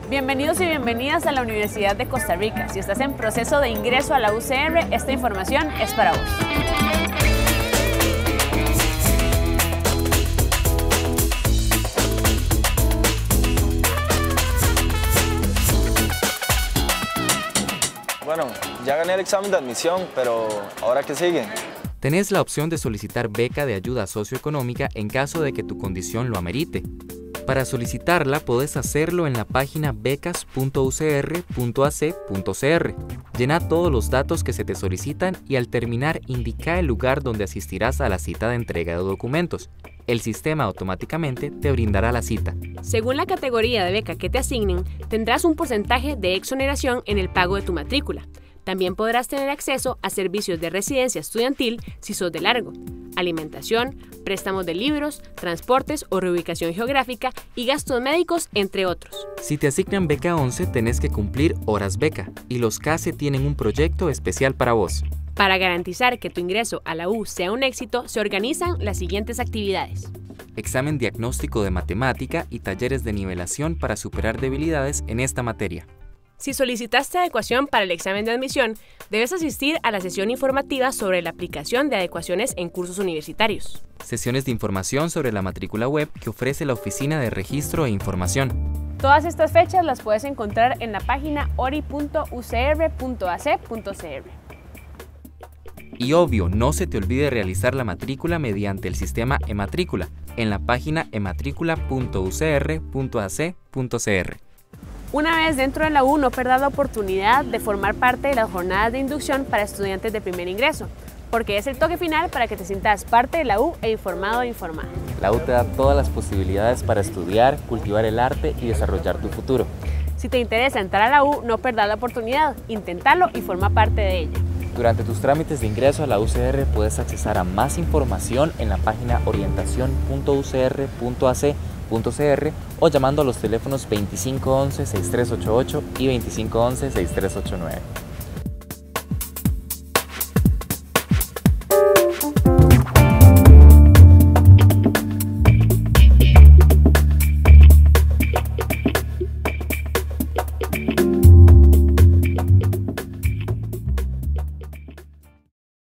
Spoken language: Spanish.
Bienvenidos y bienvenidas a la Universidad de Costa Rica. Si estás en proceso de ingreso a la UCR, esta información es para vos. Bueno, ya gané el examen de admisión, pero ¿ahora qué sigue? Tenés la opción de solicitar beca de ayuda socioeconómica en caso de que tu condición lo amerite. Para solicitarla podés hacerlo en la página becas.ucr.ac.cr. Llena todos los datos que se te solicitan y al terminar indica el lugar donde asistirás a la cita de entrega de documentos. El sistema automáticamente te brindará la cita. Según la categoría de beca que te asignen, tendrás un porcentaje de exoneración en el pago de tu matrícula. También podrás tener acceso a servicios de residencia estudiantil si sos de largo, alimentación, préstamos de libros, transportes o reubicación geográfica y gastos médicos, entre otros. Si te asignan beca 11, tenés que cumplir horas beca y los CASE tienen un proyecto especial para vos. Para garantizar que tu ingreso a la U sea un éxito, se organizan las siguientes actividades. Examen diagnóstico de matemática y talleres de nivelación para superar debilidades en esta materia. Si solicitaste adecuación para el examen de admisión, debes asistir a la sesión informativa sobre la aplicación de adecuaciones en cursos universitarios. Sesiones de información sobre la matrícula web que ofrece la Oficina de Registro e Información. Todas estas fechas las puedes encontrar en la página ori.ucr.ac.cr. Y obvio, no se te olvide realizar la matrícula mediante el sistema eMatrícula en la página ematricula.ucr.ac.cr. Una vez dentro de la U, no perdas la oportunidad de formar parte de las jornadas de inducción para estudiantes de primer ingreso, porque es el toque final para que te sientas parte de la U e informado o informada. La U te da todas las posibilidades para estudiar, cultivar el arte y desarrollar tu futuro. Si te interesa entrar a la U, no perdas la oportunidad, inténtalo y forma parte de ella. Durante tus trámites de ingreso a la UCR puedes accesar a más información en la página orientación.ucr.ac.cr o llamando a los teléfonos 2511-6388 y 2511-6389.